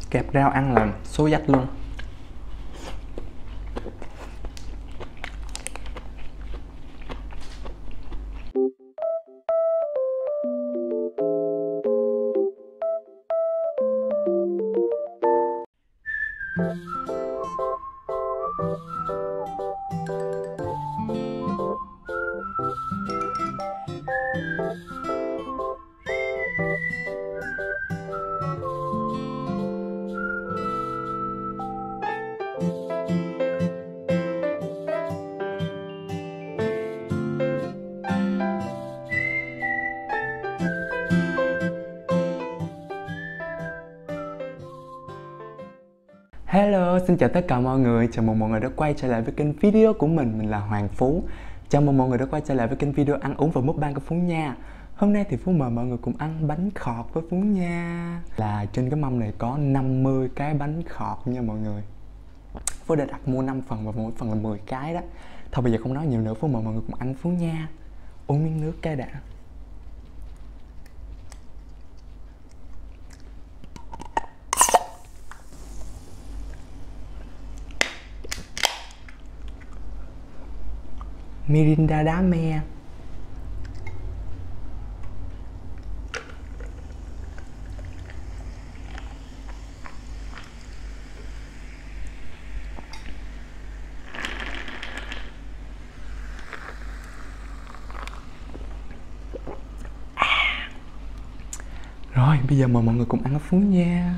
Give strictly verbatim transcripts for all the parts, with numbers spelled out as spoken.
Kẹp rau ăn là số dách luôn. Hello, xin chào tất cả mọi người. Chào mừng mọi người đã quay trở lại với kênh video của mình. Mình là Hoàng Phú. Chào mừng mọi người đã quay trở lại với kênh video ăn uống và mukbang của Phú nha. Hôm nay thì Phú mời mọi người cùng ăn bánh khọt với Phú nha. Là trên cái mâm này có năm mươi cái bánh khọt nha mọi người. Phú đã đặt mua năm phần và mỗi phần là mười cái đó. Thôi bây giờ không nói nhiều nữa, Phú mời mọi người cùng ăn Phú nha. Uống miếng nước cái đã. Mirinda đá me. À. Rồi bây giờ mời mọi người cùng ăn ở Phú nha.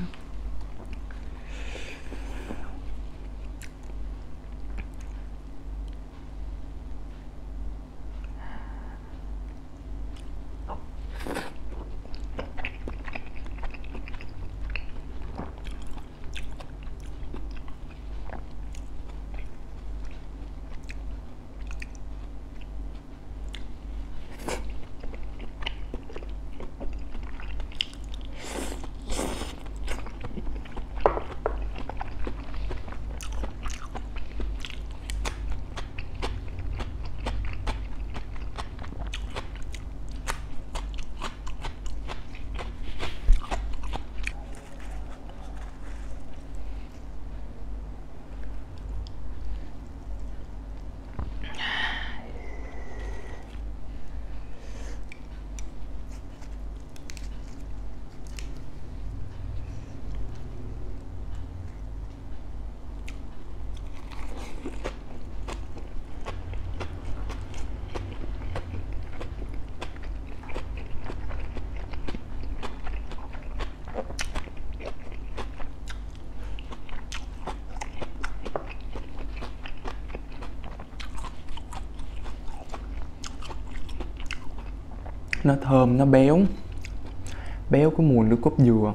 Nó thơm, nó béo. Béo cái mùi nước cốt dừa.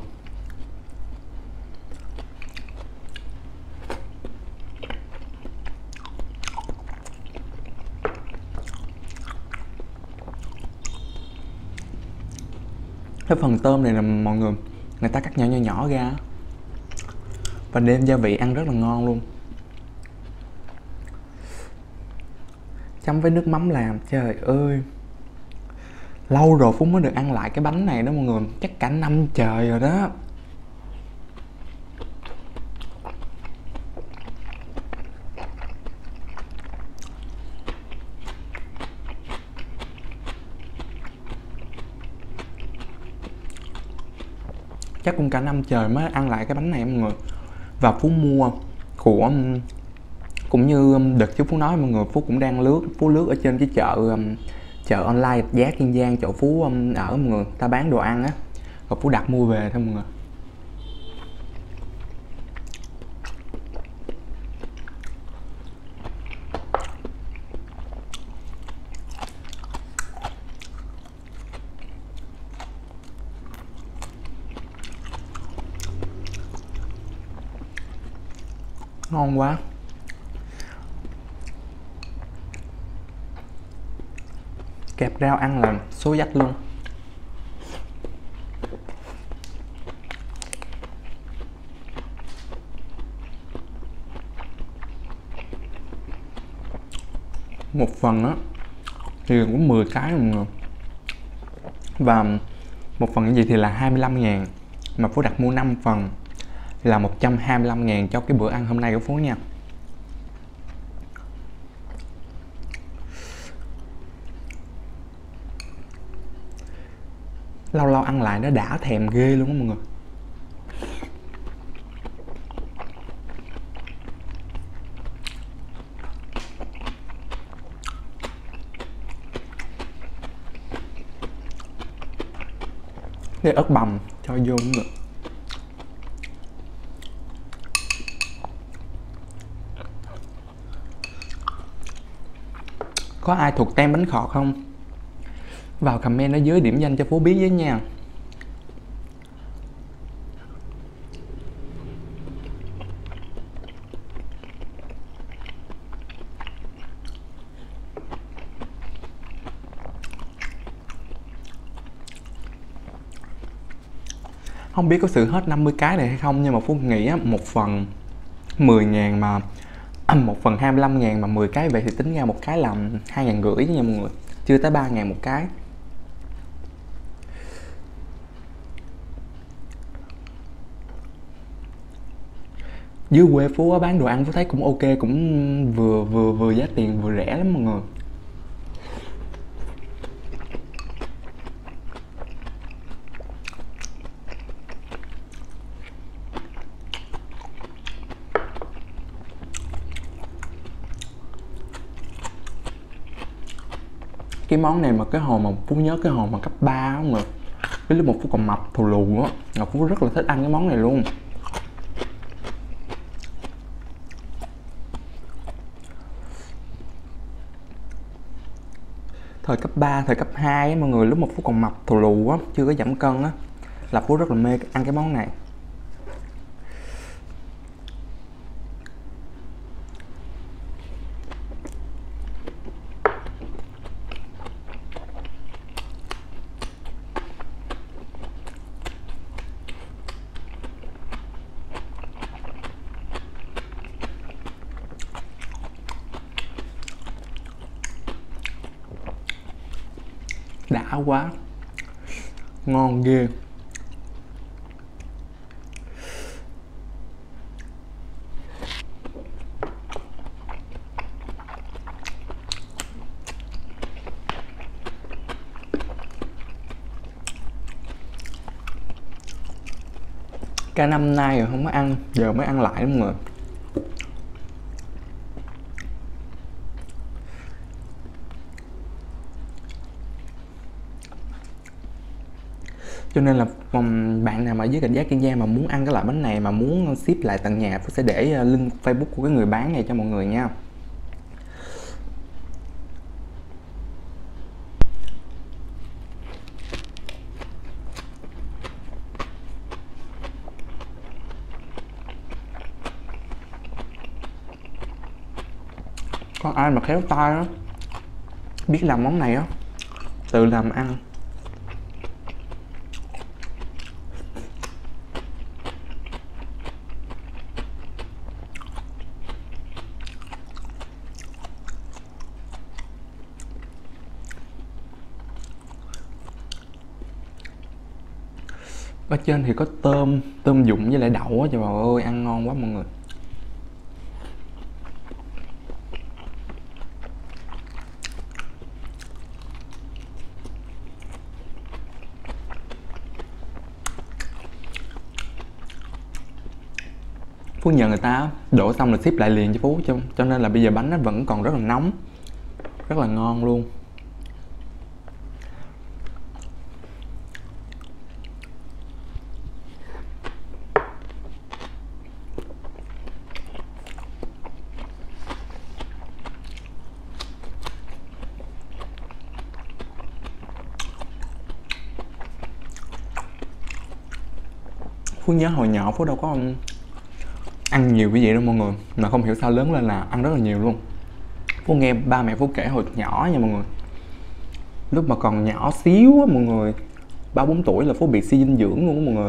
Cái phần tôm này là mọi người Người ta cắt nhỏ nhỏ nhỏ ra và nêm gia vị ăn rất là ngon luôn. Chấm với nước mắm làm, trời ơi. Lâu rồi Phú mới được ăn lại cái bánh này đó mọi người. Chắc cả năm trời rồi đó. Chắc cũng cả năm trời mới ăn lại cái bánh này mọi người. Và Phú mua của, cũng như đợt trước Phú nói mọi người, Phú cũng đang lướt Phú lướt ở trên cái chợ chợ online giá Kiên Giang, chỗ Phú ở mọi người, ta bán đồ ăn á, rồi Phú đặt mua về thôi mọi người. Ngon quá. Kẹp rau ăn là số dách luôn. Một phần á thì cũng mười cái mọi người. Và một phần cái gì thì là hai mươi lăm ngàn. Mà Phú đặt mua năm phần là một trăm hai mươi lăm ngàn cho cái bữa ăn hôm nay của Phú nha. Lâu lâu ăn lại nó đã thèm ghê luôn á mọi người. Cái ớt bằm cho vô cũng được. Có ai thuộc tem bánh khọt không? Vào comment ở dưới điểm danh cho Phú biết với nha. Không biết có sự hết năm mươi cái này hay không, nhưng mà Phú nghĩ á, một phần mười ngàn mà một phần hai mươi lăm ngàn mà mười cái vậy thì tính ra một cái là hai ngàn rưỡi nha mọi người, chưa tới ba ngàn một cái. Dưới quê Phú bán đồ ăn Phú thấy cũng ok, cũng vừa vừa vừa giá tiền vừa rẻ lắm mọi người. Cái món này mà cái hồi mà Phú nhớ cái hồi mà cấp ba á mọi người, cái lúc mà Phú còn mập thù lù á, là Phú rất là thích ăn cái món này luôn. Thời cấp ba, thời cấp hai á mọi người, lúc mà Phú còn mập thù lù á, chưa có giảm cân á, là Phú rất là mê ăn cái món này. Đã quá, ngon ghê. Cả năm nay rồi không có ăn, giờ mới ăn lại đúng không mọi người. Cho nên là bạn nào mà dưới Cảnh Giác Kiên Giang mà muốn ăn cái loại bánh này mà muốn ship lại tận nhà, Phú sẽ để link Facebook của cái người bán này cho mọi người nha. Có ai mà khéo tay á, biết làm món này á, tự làm ăn. Ở trên thì có tôm, tôm dụng với lại đậu á, trời ơi ăn ngon quá mọi người. Phú nhờ người ta đổ xong là ship lại liền cho Phú, cho, cho nên là bây giờ bánh nó vẫn còn rất là nóng, rất là ngon luôn. Phú nhớ hồi nhỏ Phú đâu có ăn nhiều cái gì đâu mọi người, mà không hiểu sao lớn lên là ăn rất là nhiều luôn. Phú nghe ba mẹ Phú kể hồi nhỏ nha mọi người, lúc mà còn nhỏ xíu á mọi người, ba bốn tuổi là Phú bị suy dinh dưỡng luôn á mọi người,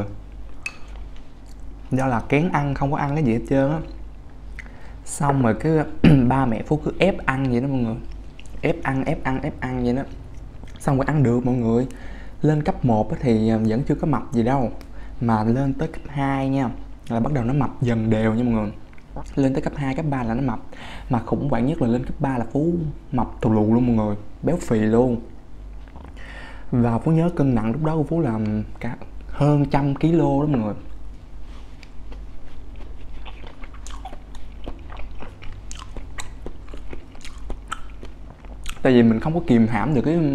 do là kén ăn, không có ăn cái gì hết trơn á. Xong rồi cái ba mẹ Phú cứ ép ăn vậy đó mọi người, ép ăn ép ăn ép ăn vậy đó, xong rồi ăn được mọi người. Lên cấp một thì vẫn chưa có mập gì đâu, mà lên tới cấp hai nha, là bắt đầu nó mập dần đều nha mọi người. Lên tới cấp hai, cấp ba là nó mập. Mà khủng hoảng nhất là lên cấp ba là Phú mập tù lù luôn mọi người, béo phì luôn. Và Phú nhớ cân nặng lúc đó của Phú là cả hơn trăm kg đó mọi người. Tại vì mình không có kìm hãm được cái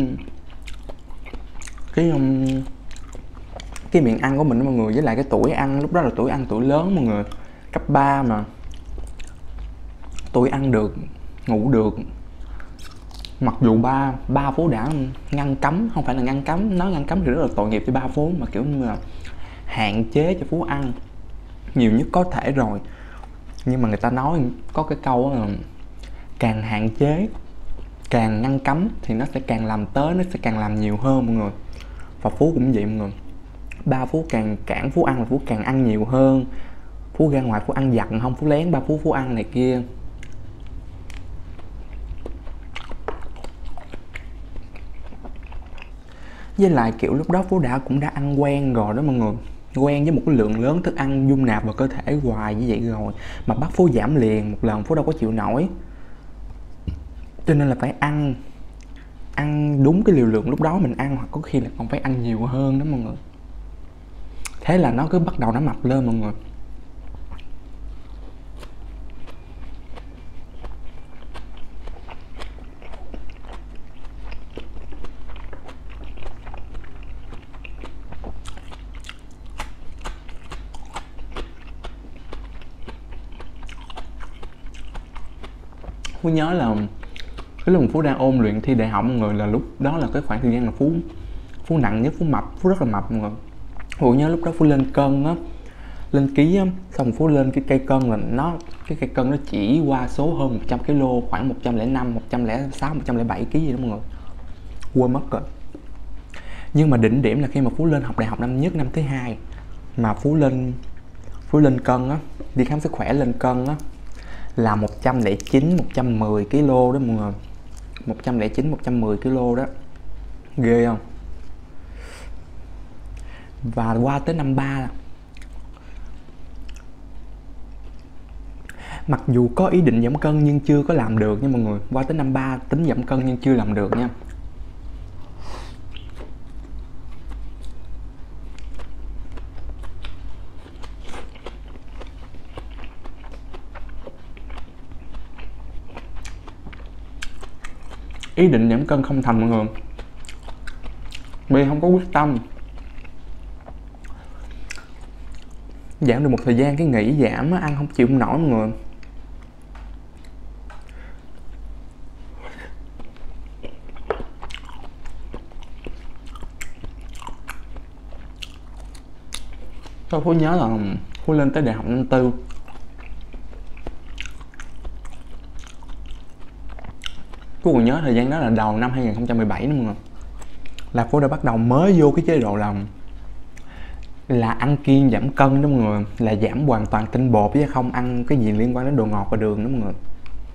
cái um, cái miệng ăn của mình đó mọi người. Với lại cái tuổi ăn lúc đó là tuổi ăn tuổi lớn mọi người, cấp ba mà, tôi ăn được, ngủ được. Mặc dù ba ba Phú đã ngăn cấm, không phải là ngăn cấm, nói ngăn cấm thì rất là tội nghiệp cho ba Phú, mà kiểu như là hạn chế cho Phú ăn nhiều nhất có thể rồi. Nhưng mà người ta nói có cái câu là càng hạn chế, càng ngăn cấm thì nó sẽ càng làm tới, nó sẽ càng làm nhiều hơn mọi người. Và Phú cũng vậy mọi người. Ba Phú càng cản Phú ăn là Phú càng ăn nhiều hơn. Phú ra ngoài Phú ăn giặt không, Phú lén ba Phú Phú ăn này kia. Với lại kiểu lúc đó Phú đã cũng đã ăn quen rồi đó mọi người, quen với một cái lượng lớn thức ăn dung nạp vào cơ thể hoài như vậy rồi, mà bắt Phú giảm liền một lần Phú đâu có chịu nổi. Cho nên là phải ăn ăn đúng cái liều lượng lúc đó mình ăn, hoặc có khi là còn phải ăn nhiều hơn đó mọi người. Thế là nó cứ bắt đầu nó mập lên mọi người. Phú nhớ là cái lúc Phú đang ôn luyện thi đại học mọi người, là lúc đó là cái khoảng thời gian là Phú Phú nặng nhất, Phú mập, Phú rất là mập mọi người. Phú nhớ lúc đó Phú lên cân á, lên ký á, xong Phú lên cái cây cân là nó cái cây cân nó chỉ qua số hơn một trăm ki lô, khoảng một trăm lẻ năm, một trăm lẻ sáu, một trăm lẻ bảy ký gì đó mọi người, quên mất rồi. Nhưng mà đỉnh điểm là khi mà Phú lên học đại học năm nhất, năm thứ hai, mà Phú lên Phú lên cân á, đi khám sức khỏe lên cân á, là một trăm lẻ chín, một trăm mười ký lô đó mọi người. Một trăm lẻ chín, một trăm mười ký lô đó, ghê không? Và qua tới năm ba, mặc dù có ý định giảm cân nhưng chưa có làm được nha mọi người. Qua tới năm ba tính giảm cân nhưng chưa làm được nha. Ý định giảm cân không thành mọi người, vì không có quyết tâm. Giảm được một thời gian cái nghỉ giảm á, ăn không chịu không nổi mọi người. Tôi Phú nhớ là Phú lên tới đại học năm tư, Phú còn nhớ thời gian đó là đầu năm hai không một bảy nữa mọi người, là Phú đã bắt đầu mới vô cái chế độ làm là ăn kiêng giảm cân đó mọi người, là giảm hoàn toàn tinh bột chứ không ăn cái gì liên quan đến đồ ngọt và đường đó mọi người.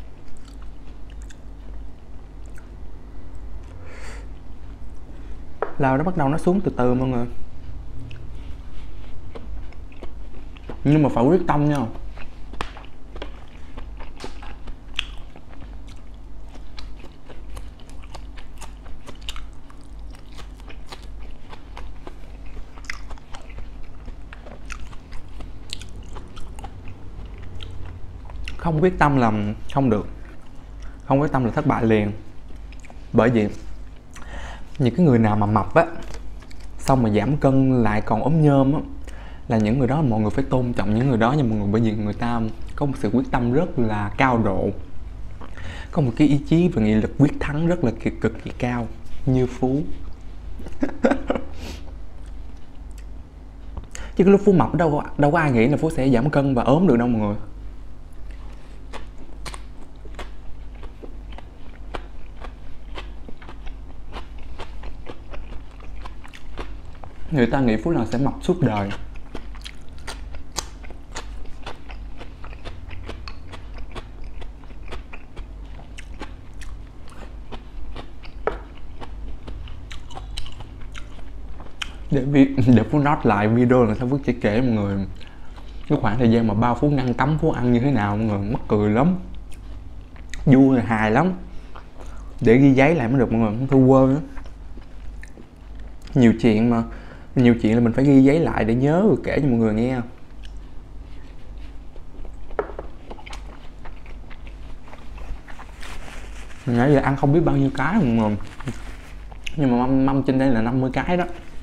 Là nó bắt đầu nó xuống từ từ mọi người, nhưng mà phải quyết tâm nha. Không quyết tâm là không được, không quyết tâm là thất bại liền. Bởi vì những cái người nào mà mập á, xong mà giảm cân lại còn ốm nhôm á, là những người đó mọi người phải tôn trọng những người đó nha mọi người. Bởi vì người ta có một sự quyết tâm rất là cao độ, có một cái ý chí và nghị lực quyết thắng rất là cực, cực kỳ cao, như Phú. Chứ cái lúc Phú mập đâu đâu có ai nghĩ là Phú sẽ giảm cân và ốm được đâu mọi người. Người ta nghĩ Phú là sẽ mập suốt đời. Để, vi để Phú note lại video là sao Phú chỉ kể mọi người. Cái khoảng thời gian mà bao Phú ngăn cấm Phú ăn như thế nào mọi người, mắc cười lắm, vui hài lắm, để ghi giấy lại mới được mọi người, không thu quên nữa. Nhiều chuyện mà, nhiều chuyện là mình phải ghi giấy lại để nhớ rồi kể cho mọi người nghe. Nãy giờ ăn không biết bao nhiêu cái mọi người, nhưng mà mâm, mâm trên đây là năm mươi cái đó.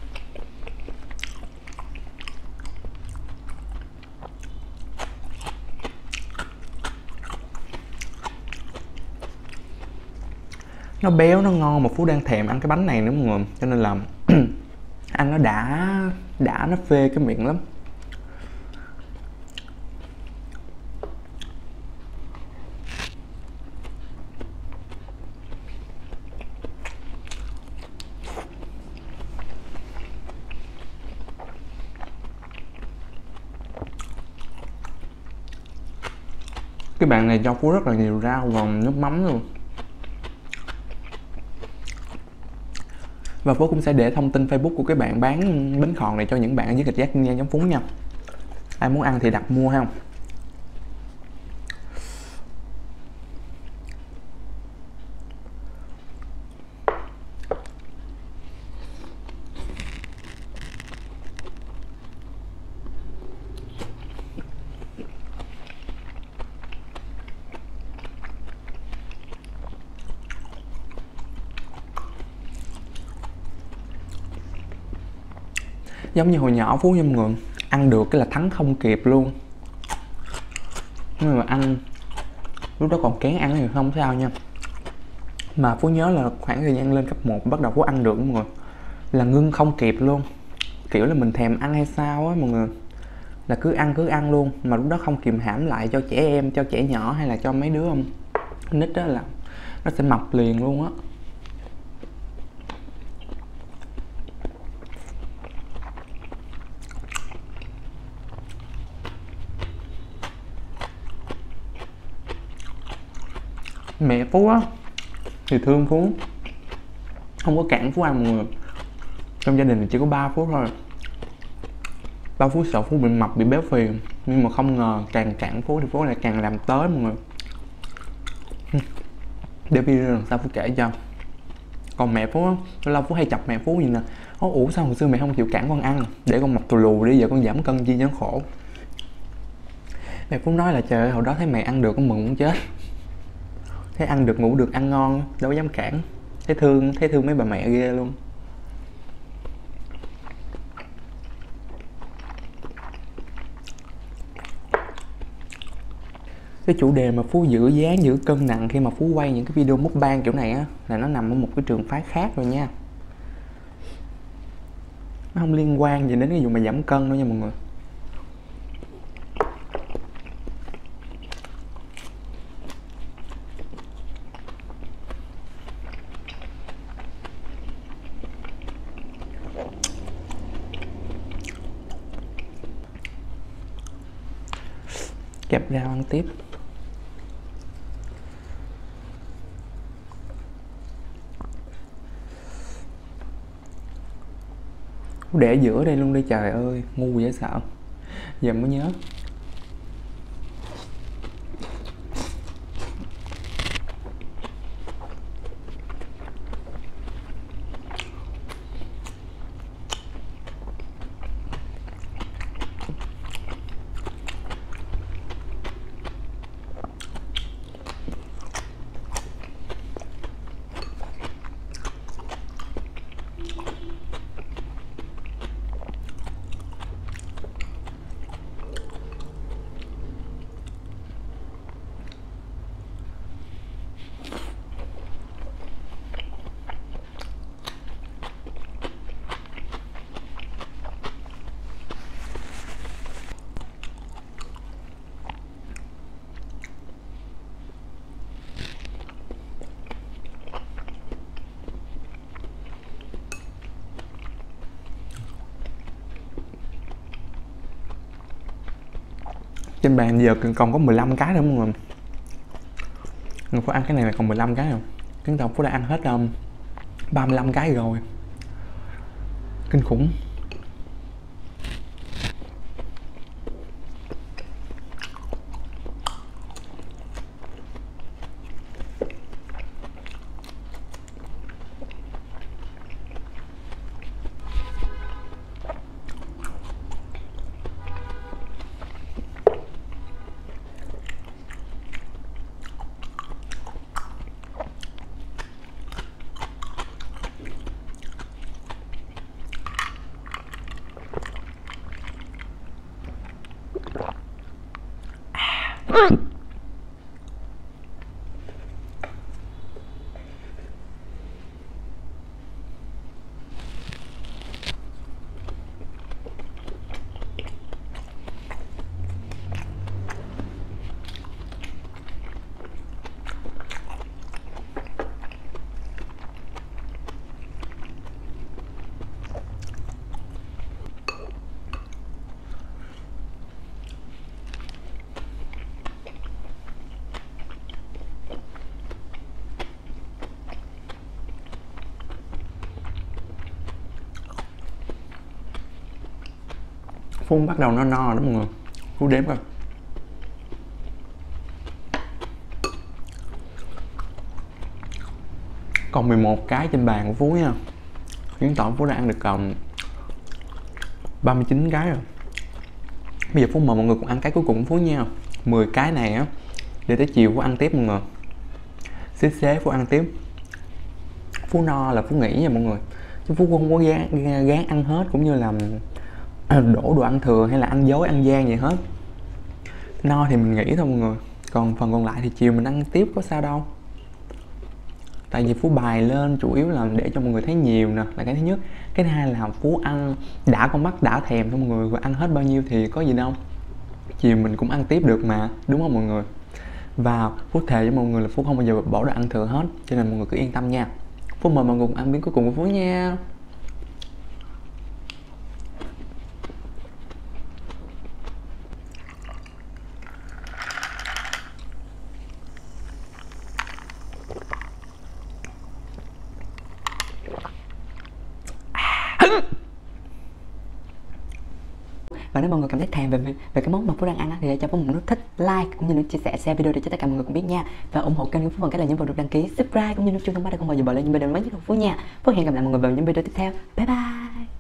Nó béo, nó ngon mà Phú đang thèm ăn cái bánh này nữa mọi người, cho nên là ăn nó đã đã nó phê cái miệng lắm. Cái bàn này cho Phú rất là nhiều rau và nước mắm luôn. Và Phú cũng sẽ để thông tin Facebook của cái bạn bán bánh khọt này cho những bạn ở dưới gạch giác nha giống Phú nha. Ai muốn ăn thì đặt mua ha. Giống như hồi nhỏ Phú nha mọi người, ăn được cái là thắng không kịp luôn. Nhưng mà ăn lúc đó còn kén ăn thì không sao nha. Mà Phú nhớ là khoảng thời gian lên cấp một bắt đầu Phú ăn được mọi người, là ngưng không kịp luôn. Kiểu là mình thèm ăn hay sao á mọi người, là cứ ăn cứ ăn luôn. Mà lúc đó không kìm hãm lại cho trẻ em, cho trẻ nhỏ hay là cho mấy đứa không nít đó là nó sẽ mập liền luôn á. Mẹ Phú á thì thương Phú, không có cản Phú ăn mọi người. Trong gia đình thì chỉ có ba Phú thôi. Ba Phú sợ Phú bị mập, bị béo phì, nhưng mà không ngờ càng cản Phú thì Phú lại càng làm tới mọi người. Để video lần sau Phú kể cho. Còn mẹ Phú á, lâu lâu Phú hay chọc mẹ Phú gì nè: ủa sao hồi xưa mẹ không chịu cản con ăn, để con mập tù lù đi, giờ con giảm cân chi cho nó khổ. Mẹ Phú nói là trời ơi, hồi đó thấy mẹ ăn được con mừng muốn chết. Thấy ăn được, ngủ được, ăn ngon, đâu dám cản. Thấy thương, thấy thương mấy bà mẹ ghê luôn. Cái chủ đề mà Phú giữ dáng, giữ cân nặng khi mà Phú quay những cái video mukbang kiểu này á, là nó nằm ở một cái trường phái khác rồi nha. Nó không liên quan gì đến cái vụ mà giảm cân đâu nha mọi người. Kẹp rau ăn tiếp. Để giữa đây luôn đi, trời ơi ngu dễ sợ. Giờ mới nhớ. Trên bàn giờ còn có mười lăm cái nữa mọi người. Mình phải ăn cái này là còn mười lăm cái không? Chứng tỏ Phú đã ăn hết um, ba mươi lăm cái rồi. Kinh khủng. Phun bắt đầu no no đó mọi người. Phú đếm coi. Còn mười một cái trên bàn của Phú nha. Chứng tỏ Phú đã ăn được còn ba mươi chín cái rồi. Bây giờ Phú mời mọi người cùng ăn cái cuối cùng của Phú nha. mười cái này á, để tới chiều Phú ăn tiếp mọi người. Xế xế Phú ăn tiếp. Phú no là Phú nghỉ nha mọi người, chứ Phú không có gán, gán ăn hết cũng như là đổ đồ ăn thừa hay là ăn dối ăn gian gì hết. No thì mình nghỉ thôi mọi người, còn phần còn lại thì chiều mình ăn tiếp có sao đâu. Tại vì Phú bài lên chủ yếu là để cho mọi người thấy nhiều nè, là cái thứ nhất. Cái thứ hai là Phú ăn đã con mắt đã thèm thôi mọi người, và ăn hết bao nhiêu thì có gì đâu, chiều mình cũng ăn tiếp được mà, đúng không mọi người. Và Phú thề với mọi người là Phú không bao giờ bỏ đồ ăn thừa hết, cho nên mọi người cứ yên tâm nha. Phú mời mọi người cùng ăn miếng cuối cùng của Phú nha. Và nếu mọi người cảm thấy thèm về về cái món mà Phú đang ăn á, thì hãy cho Phú một nút thích, like cũng như nút chia sẻ, share video để cho tất cả mọi người cùng biết nha. Và ủng hộ kênh của Phú bằng cách là nhấn vào nút đăng ký, subscribe cũng như nút chuông thông báo để không bỏ lỡ những video mới nhất của Phú nha. Phú hẹn gặp lại mọi người vào những video tiếp theo. Bye bye.